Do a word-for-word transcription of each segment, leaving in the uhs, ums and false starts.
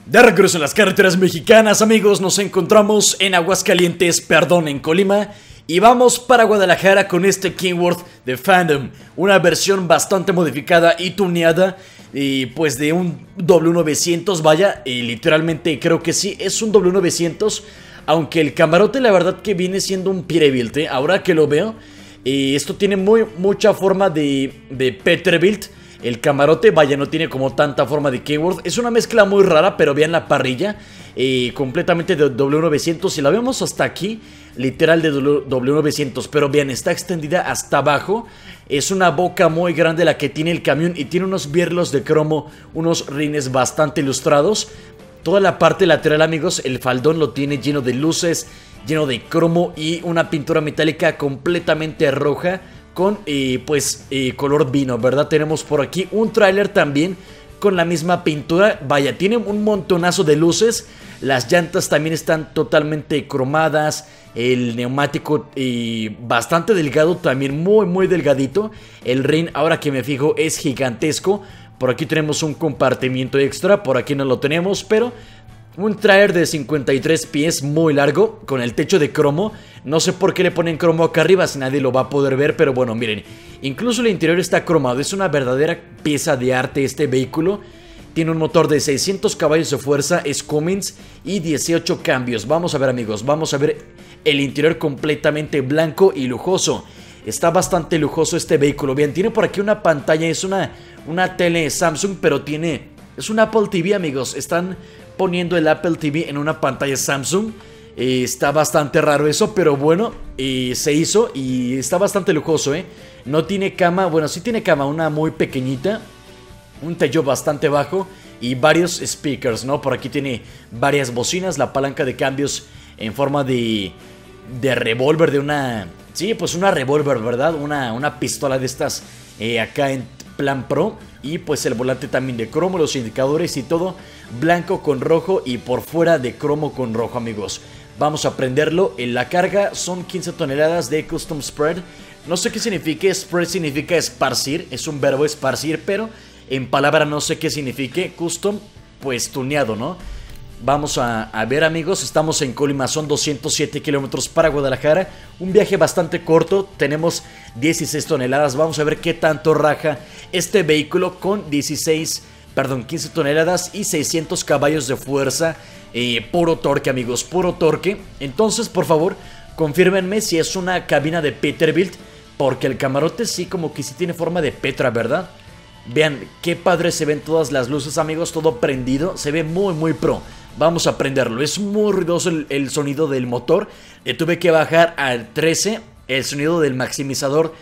De regreso en las carreteras mexicanas, amigos, nos encontramos en Aguascalientes, perdón, en Colima, y vamos para Guadalajara con este Kenworth de Phantom, una versión bastante modificada y tuneada, y pues de un W novecientos, vaya, y literalmente creo que sí, es un W novecientos, aunque el camarote la verdad que viene siendo un Peterbilt, ¿eh? Ahora que lo veo, y esto tiene muy, mucha forma de, de Peterbilt. El camarote, vaya, no tiene como tanta forma de Kenworth. Es una mezcla muy rara, pero vean la parrilla, eh, completamente de W novecientos. Si la vemos hasta aquí, literal de W novecientos, pero vean, está extendida hasta abajo. Es una boca muy grande la que tiene el camión y tiene unos birlos de cromo, unos rines bastante ilustrados. Toda la parte lateral, amigos, el faldón lo tiene lleno de luces, lleno de cromo y una pintura metálica completamente roja con eh, pues eh, color vino, ¿verdad? Tenemos por aquí un tráiler también con la misma pintura. Vaya, tiene un montonazo de luces. Las llantas también están totalmente cromadas. El neumático eh, bastante delgado, también muy muy delgadito. El rin, ahora que me fijo, es gigantesco. Por aquí tenemos un compartimiento extra, por aquí no lo tenemos, pero un tráiler de cincuenta y tres pies muy largo, con el techo de cromo. No sé por qué le ponen cromo acá arriba si nadie lo va a poder ver, pero bueno, miren, incluso el interior está cromado. Es una verdadera pieza de arte este vehículo. Tiene un motor de seiscientos caballos de fuerza, es Cummins y dieciocho cambios. Vamos a ver, amigos, vamos a ver el interior completamente blanco y lujoso. Está bastante lujoso este vehículo. Bien, tiene por aquí una pantalla, es una, una tele Samsung, pero tiene... es un Apple T V, amigos. Están poniendo el Apple T V en una pantalla Samsung. Eh, está bastante raro eso, pero bueno, eh, se hizo y está bastante lujoso, ¿eh? No tiene cama, bueno, sí tiene cama, una muy pequeñita, un techo bastante bajo y varios speakers, ¿no? Por aquí tiene varias bocinas, la palanca de cambios en forma de, de revólver, de una... sí, pues una revólver, ¿verdad? Una, una pistola de estas eh, acá en plan pro. Y pues el volante también de cromo, los indicadores y todo blanco con rojo y por fuera de cromo con rojo, amigos. Vamos a prenderlo. En la carga son quince toneladas de Custom Spread. No sé qué significa. Spread significa esparcir, es un verbo esparcir, pero en palabra no sé qué signifique. Custom, pues tuneado, ¿no? Vamos a, a ver, amigos, estamos en Colima, son doscientos siete kilómetros para Guadalajara. Un viaje bastante corto, tenemos dieciséis toneladas. Vamos a ver qué tanto raja este vehículo con dieciséis, perdón, quince toneladas y seiscientos caballos de fuerza. eh, Puro torque, amigos, puro torque. Entonces, por favor, confírmenme si es una cabina de Peterbilt, porque el camarote sí como que sí tiene forma de Petra, ¿verdad? Vean qué padre se ven todas las luces, amigos, todo prendido, se ve muy muy pro. Vamos a prenderlo, es muy ruidoso el, el sonido del motor. Le tuve que bajar al trece el sonido del maximizador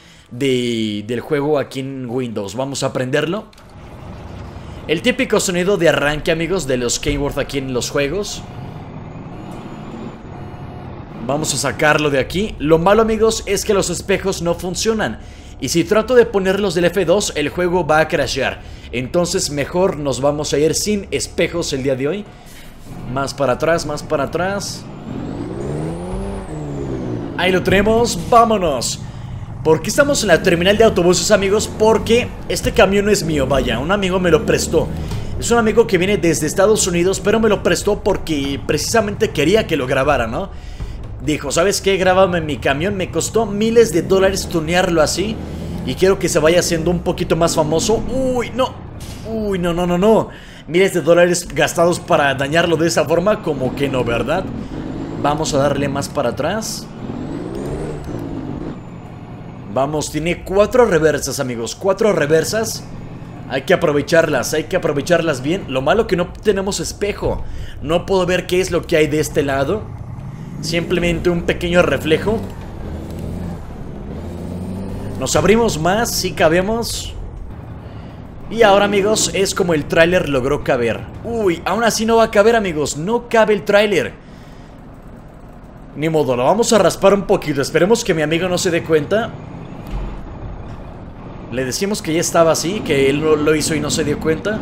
de, del juego aquí en Windows. Vamos a prenderlo. El típico sonido de arranque, amigos, de los Kenworth aquí en los juegos. Vamos a sacarlo de aquí. Lo malo, amigos, es que los espejos no funcionan. Y si trato de ponerlos del F dos, el juego va a crashear. Entonces mejor nos vamos a ir sin espejos el día de hoy. Más para atrás, más para atrás. Ahí lo tenemos, vámonos. ¿Por qué estamos en la terminal de autobuses, amigos? Porque este camión no es mío, vaya, un amigo me lo prestó. Es un amigo que viene desde Estados Unidos, pero me lo prestó porque precisamente quería que lo grabara, ¿no? Dijo, ¿sabes qué? Grábame mi camión. Me costó miles de dólares tunearlo así y quiero que se vaya haciendo un poquito más famoso. Uy, no. Uy, no, no, no, no. Miles de dólares gastados para dañarlo de esa forma, como que no, ¿verdad? Vamos a darle más para atrás. Vamos, tiene cuatro reversas, amigos. Cuatro reversas. Hay que aprovecharlas, hay que aprovecharlas bien. Lo malo que no tenemos espejo. No puedo ver qué es lo que hay de este lado. Simplemente un pequeño reflejo. Nos abrimos más, si cabemos. Y ahora, amigos, es como el tráiler logró caber. Uy, aún así no va a caber, amigos. No cabe el tráiler. Ni modo, lo vamos a raspar un poquito. Esperemos que mi amigo no se dé cuenta. Le decimos que ya estaba así, que él lo hizo y no se dio cuenta.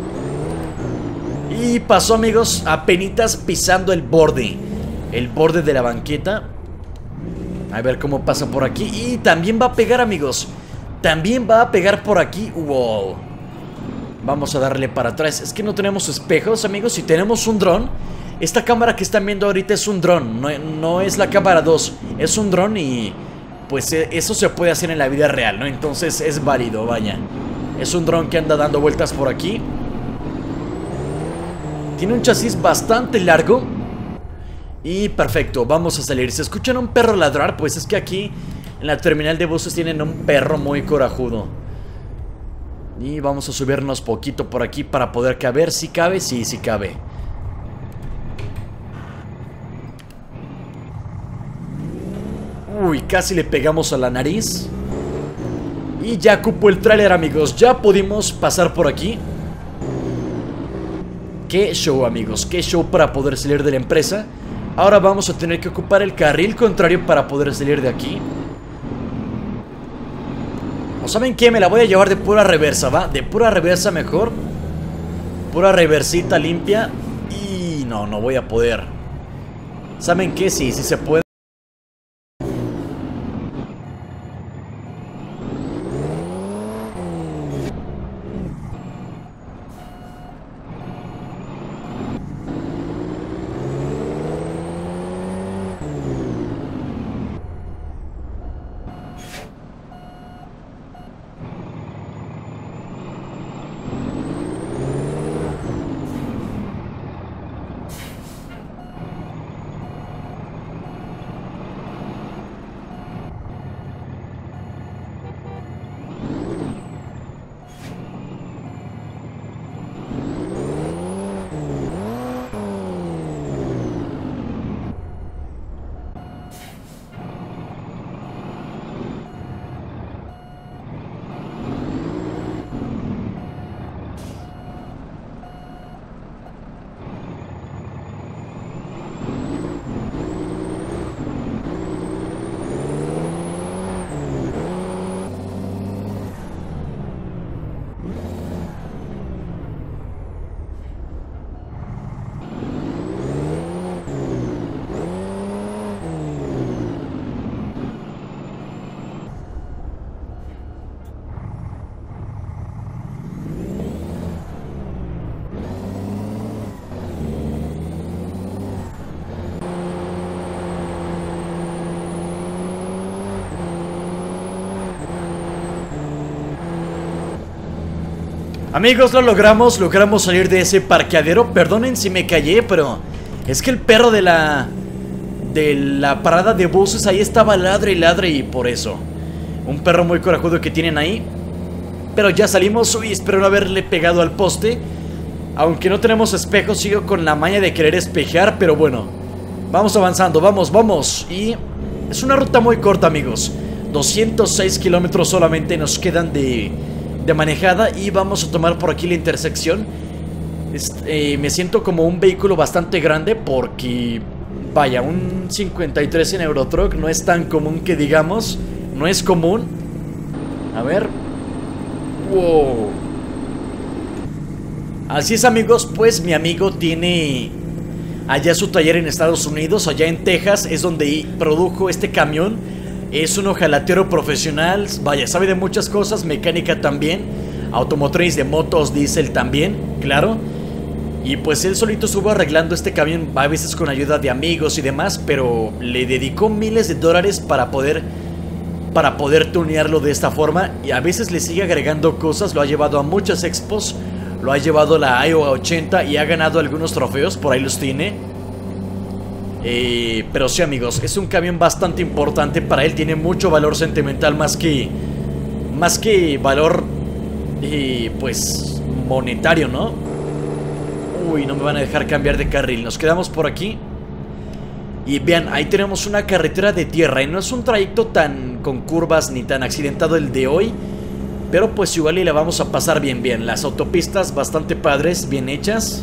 Y pasó, amigos, apenitas pisando el borde. El borde de la banqueta. A ver cómo pasa por aquí. Y también va a pegar, amigos. También va a pegar por aquí. Wow. Vamos a darle para atrás. Es que no tenemos espejos, amigos. Si tenemos un dron, esta cámara que están viendo ahorita es un dron, no, no es la cámara dos. Es un dron y pues eso se puede hacer en la vida real, ¿no? Entonces es válido, vaya. Es un dron que anda dando vueltas por aquí. Tiene un chasis bastante largo. Y perfecto, vamos a salir. ¿Se escuchan un perro ladrar? Pues es que aquí en la terminal de buses tienen un perro muy corajudo. Y vamos a subirnos poquito por aquí para poder caber. ¿Si cabe? Sí, sí cabe. Uy, casi le pegamos a la nariz. Y ya cupo el tráiler, amigos. Ya pudimos pasar por aquí. Qué show, amigos. Qué show para poder salir de la empresa. Ahora vamos a tener que ocupar el carril contrario para poder salir de aquí. ¿O saben qué? Me la voy a llevar de pura reversa, ¿va? De pura reversa mejor. Pura reversita limpia. Y no, no voy a poder. ¿Saben qué? Sí, sí se puede. Amigos, lo logramos, logramos salir de ese parqueadero. Perdonen si me callé, pero es que el perro de la de la parada de buses ahí estaba ladre y ladre y por eso. Un perro muy corajudo que tienen ahí. Pero ya salimos. Uy, espero no haberle pegado al poste. Aunque no tenemos espejos, sigo con la maña de querer espejear, pero bueno. Vamos avanzando, vamos, vamos. Y es una ruta muy corta, amigos. doscientos seis kilómetros solamente nos quedan de... de manejada y vamos a tomar por aquí la intersección. Este, eh, me siento como un vehículo bastante grande porque, vaya, un cincuenta y tres en Eurotruck no es tan común que digamos. No es común. A ver. Wow. Así es, amigos, pues mi amigo tiene allá su taller en Estados Unidos, allá en Texas, es donde produjo este camión. Es un ojalatero profesional, vaya, sabe de muchas cosas, mecánica también, automotriz, de motos, diésel también, claro. Y pues él solito estuvo arreglando este camión, a veces con ayuda de amigos y demás, pero le dedicó miles de dólares para poder, para poder tunearlo de esta forma. Y a veces le sigue agregando cosas, lo ha llevado a muchas expos, lo ha llevado a la Iowa ochenta y ha ganado algunos trofeos, por ahí los tiene. Eh, pero sí, amigos, es un camión bastante importante para él. Tiene mucho valor sentimental, más que Más que valor eh, pues monetario, ¿no? Uy, no me van a dejar cambiar de carril. Nos quedamos por aquí. Y vean, ahí tenemos una carretera de tierra. Y no es un trayecto tan con curvas ni tan accidentado el de hoy, pero pues igual y la vamos a pasar bien bien. Las autopistas bastante padres, bien hechas.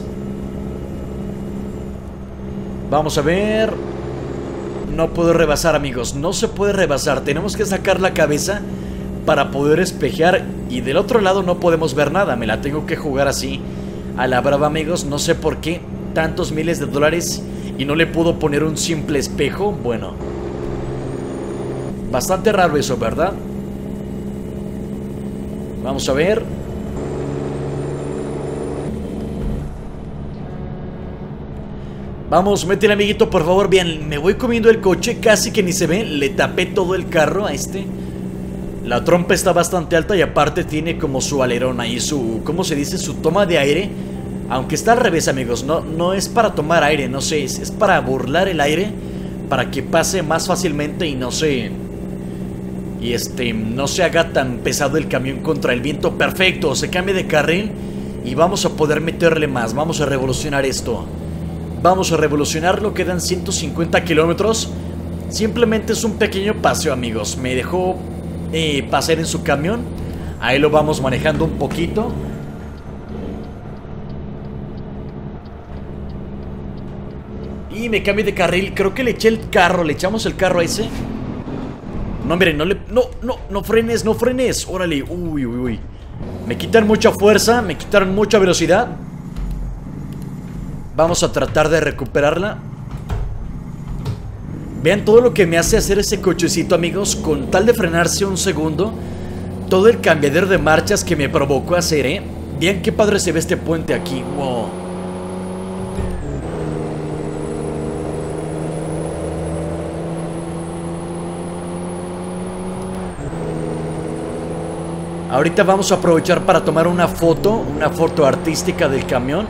Vamos a ver. No puedo rebasar, amigos. No se puede rebasar. Tenemos que sacar la cabeza para poder espejear. Y del otro lado no podemos ver nada. Me la tengo que jugar así a la brava, amigos. No sé por qué tantos miles de dólares y no le pudo poner un simple espejo. Bueno, bastante raro eso, ¿verdad? Vamos a ver. Vamos, métele, amiguito, por favor. Bien, me voy comiendo el coche, casi que ni se ve. Le tapé todo el carro a este. La trompa está bastante alta y aparte tiene como su alerón ahí, su... ¿cómo se dice? Su toma de aire. Aunque está al revés, amigos. No, no es para tomar aire, no sé. Es, es para burlar el aire, para que pase más fácilmente y no se... Y este... no se haga tan pesado el camión contra el viento. Perfecto, se cambia de carril y vamos a poder meterle más. Vamos a revolucionar esto. Vamos a revolucionarlo, quedan ciento cincuenta kilómetros. Simplemente es un pequeño paseo, amigos. Me dejó eh, pasar en su camión. Ahí lo vamos manejando un poquito. Y me cambio de carril. Creo que le eché el carro, le echamos el carro a ese. No, miren, no le... No, no, no frenes, no frenes. Órale, uy, uy, uy. Me quitan mucha fuerza, me quitaron mucha velocidad. Vamos a tratar de recuperarla. Vean todo lo que me hace hacer ese cochecito, amigos. Con tal de frenarse un segundo, todo el cambiadero de marchas que me provocó hacer, ¿eh? Vean qué padre se ve este puente aquí. Wow. Ahorita vamos a aprovechar para tomar una foto, una foto artística del camión.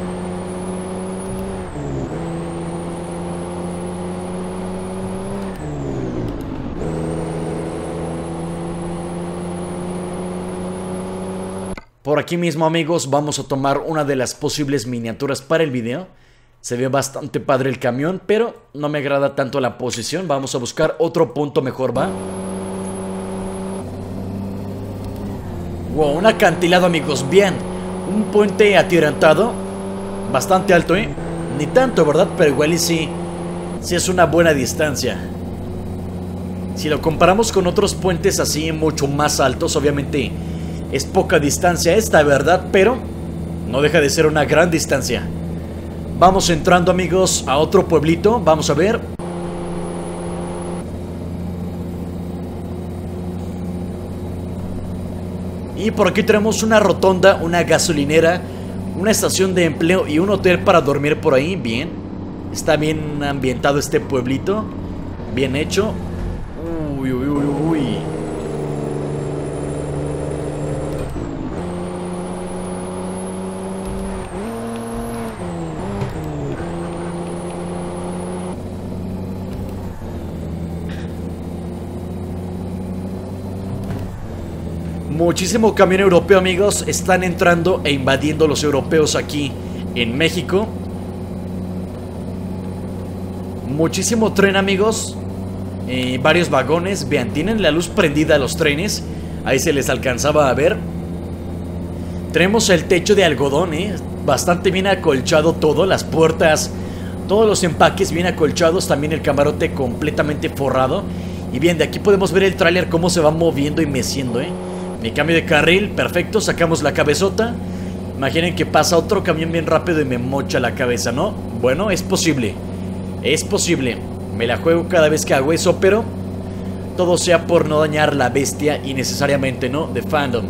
Por aquí mismo, amigos, vamos a tomar una de las posibles miniaturas para el video. Se ve bastante padre el camión, pero no me agrada tanto la posición. Vamos a buscar otro punto mejor, ¿va? Wow, un acantilado, amigos, bien. Un puente atirantado. Bastante alto, ¿eh? Ni tanto, ¿verdad? Pero igual y sí. Sí es una buena distancia. Si lo comparamos con otros puentes así mucho más altos, obviamente es poca distancia esta, ¿verdad? Pero no deja de ser una gran distancia. Vamos entrando, amigos, a otro pueblito. Vamos a ver. Y por aquí tenemos una rotonda, una gasolinera, una estación de empleo y un hotel para dormir por ahí. Bien. Está bien ambientado este pueblito. Bien hecho. Uy, uy, uy, uy. Muchísimo camión europeo, amigos. Están entrando e invadiendo los europeos aquí en México. Muchísimo tren, amigos. eh, Varios vagones. Vean, tienen la luz prendida a los trenes. Ahí se les alcanzaba a ver. Tenemos el techo de algodón, eh, bastante bien acolchado todo. Las puertas, todos los empaques bien acolchados. También el camarote completamente forrado. Y bien, de aquí podemos ver el tráiler cómo se va moviendo y meciendo, eh Me cambio de carril, perfecto, sacamos la cabezota. Imaginen que pasa otro camión bien rápido y me mocha la cabeza, ¿no? Bueno, es posible. Es posible. Me la juego cada vez que hago eso, pero todo sea por no dañar la bestia innecesariamente, ¿no? De Phantom.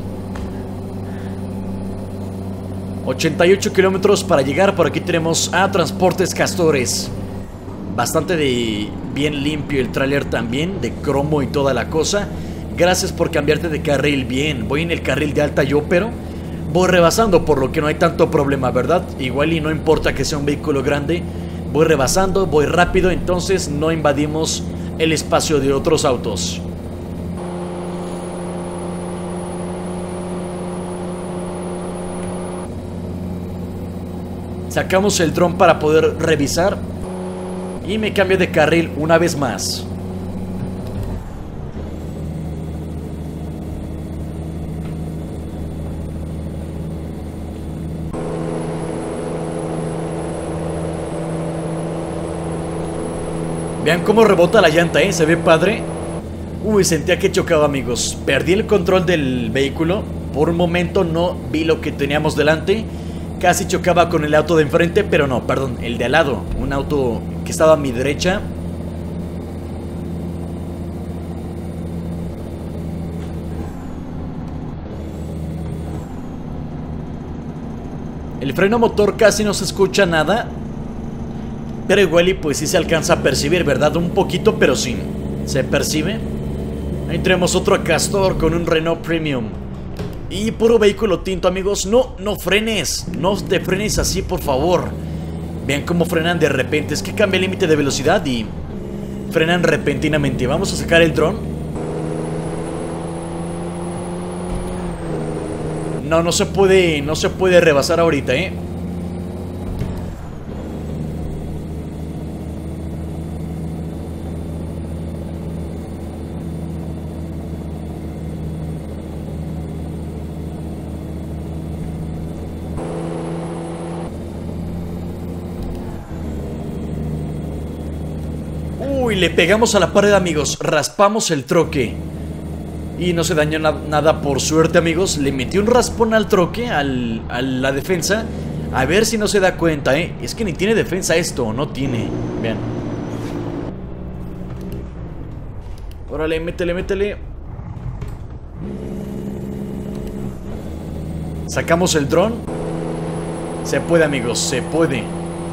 ochenta y ocho kilómetros para llegar. Por aquí tenemos a Transportes Castores. Bastante de bien limpio el tráiler también, de cromo y toda la cosa. Gracias por cambiarte de carril. Bien, voy en el carril de alta yo, pero voy rebasando, por lo que no hay tanto problema, ¿verdad? Igual y no importa que sea un vehículo grande. Voy rebasando, voy rápido, entonces no invadimos el espacio de otros autos. Sacamos el dron para poder revisar. Y me cambio de carril una vez más. Vean cómo rebota la llanta, ¿eh? Se ve padre. Uy, sentía que chocaba, amigos. Perdí el control del vehículo. Por un momento no vi lo que teníamos delante. Casi chocaba con el auto de enfrente, pero no, perdón, el de al lado. Un auto que estaba a mi derecha. El freno motor casi no se escucha nada. Pero igual y pues sí se alcanza a percibir, ¿verdad? Un poquito, pero sí. Se percibe. Ahí tenemos otro Castor con un Renault Premium. Y puro vehículo tinto, amigos. No, no frenes. No te frenes así, por favor. Vean cómo frenan de repente. Es que cambia el límite de velocidad y frenan repentinamente. Vamos a sacar el dron. No, no se puede. No se puede rebasar ahorita, eh. Uy, le pegamos a la pared, amigos. Raspamos el troque. Y no se dañó na nada por suerte, amigos. Le metí un raspón al troque, al, a la defensa. A ver si no se da cuenta, ¿eh? Es que ni tiene defensa esto, no tiene. Vean. Órale, métele, métele. Sacamos el dron. Se puede, amigos, se puede.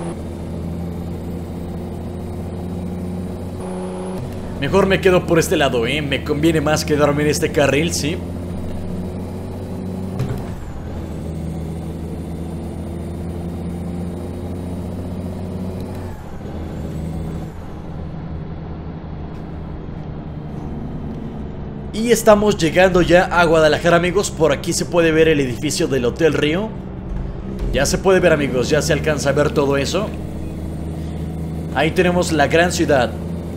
Mejor me quedo por este lado, ¿eh? Me conviene más quedarme en este carril, ¿sí? Y estamos llegando ya a Guadalajara, amigos. Por aquí se puede ver el edificio del Hotel Río. Ya se puede ver, amigos, ya se alcanza a ver todo eso. Ahí tenemos la gran ciudad.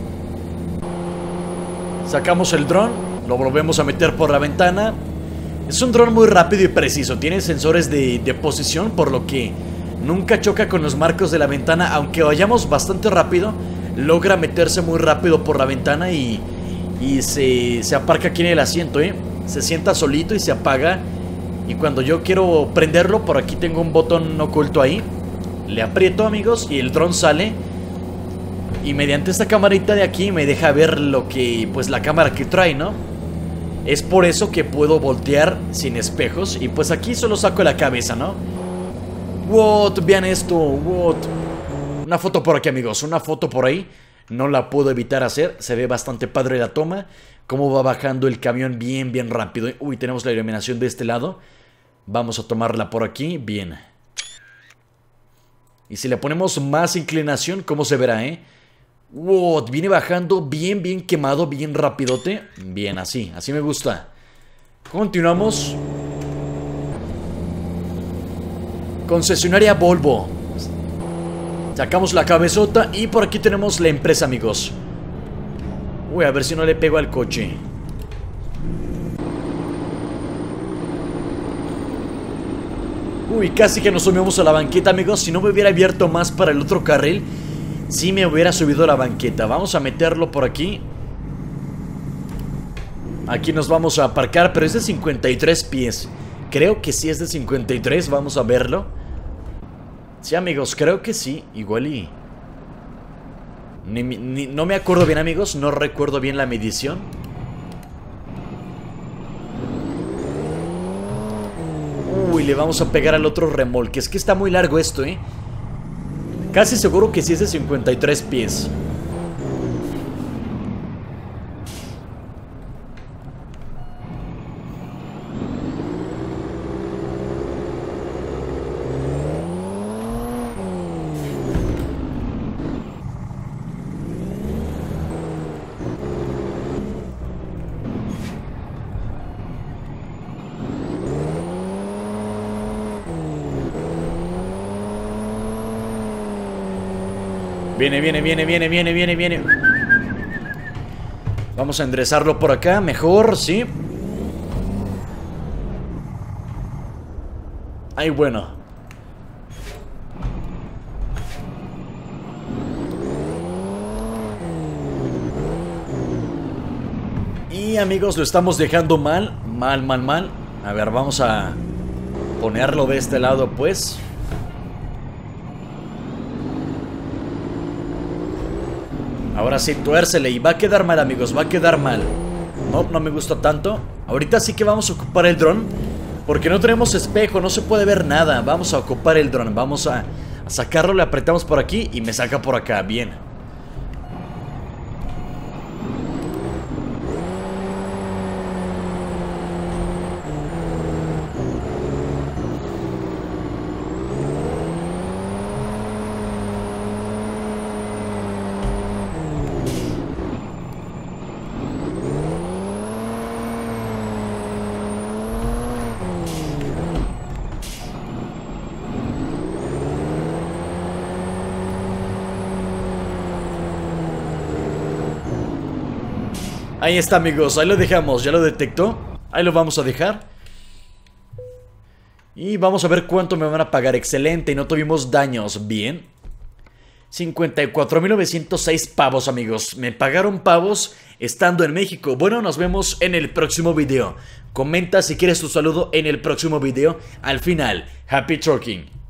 Sacamos el dron, lo volvemos a meter por la ventana. Es un dron muy rápido y preciso. Tiene sensores de, de posición, por lo que nunca choca con los marcos de la ventana. Aunque vayamos bastante rápido, logra meterse muy rápido por la ventana y, y se, se aparca aquí en el asiento, ¿eh? Se sienta solito y se apaga. Y cuando yo quiero prenderlo, por aquí tengo un botón oculto ahí. Le aprieto, amigos, y el dron sale. Y mediante esta camarita de aquí me deja ver lo que, pues la cámara que trae, ¿no? Es por eso que puedo voltear sin espejos. Y pues aquí solo saco la cabeza, ¿no? What, vean esto, what. Una foto por aquí, amigos, una foto por ahí. No la puedo evitar hacer, se ve bastante padre la toma. Cómo va bajando el camión bien, bien rápido. Uy, tenemos la iluminación de este lado. Vamos a tomarla por aquí, bien. Y si le ponemos más inclinación, ¿cómo se verá, eh? Wow, viene bajando bien, bien quemado, bien rapidote. Bien, así, así me gusta. Continuamos. Concesionaria Volvo. Sacamos la cabezota y por aquí tenemos la empresa, amigos. Uy, a ver si no le pego al coche. Uy, casi que nos subimos a la banqueta, amigos. Si no me hubiera abierto más para el otro carril, sí me hubiera subido a la banqueta. Vamos a meterlo por aquí. Aquí nos vamos a aparcar, pero es de cincuenta y tres pies. Creo que sí es de cincuenta y tres, vamos a verlo. Sí, amigos, creo que sí. Igual y... Ni, ni, no me acuerdo bien, amigos. No recuerdo bien la medición. Uy, le vamos a pegar al otro remolque. Es que está muy largo esto, eh. Casi seguro que sí es de cincuenta y tres pies. Viene, viene, viene, viene, viene, viene, viene. Vamos a enderezarlo por acá, mejor, ¿sí? Ay, bueno. Y amigos, lo estamos dejando mal. Mal, mal, mal. A ver, vamos a ponerlo de este lado, pues. Ahora sí, tuércele y va a quedar mal, amigos, va a quedar mal. No, no me gusta tanto. Ahorita sí que vamos a ocupar el dron, porque no tenemos espejo, no se puede ver nada. Vamos a ocupar el dron, vamos a sacarlo, le apretamos por aquí y me saca por acá, bien. Ahí está, amigos, ahí lo dejamos, ya lo detectó. Ahí lo vamos a dejar. Y vamos a ver cuánto me van a pagar. Excelente, y no tuvimos daños, bien. cincuenta y cuatro mil novecientos seis pavos, amigos. Me pagaron pavos estando en México. Bueno, nos vemos en el próximo video. Comenta si quieres tu saludo en el próximo video. Al final, happy trucking.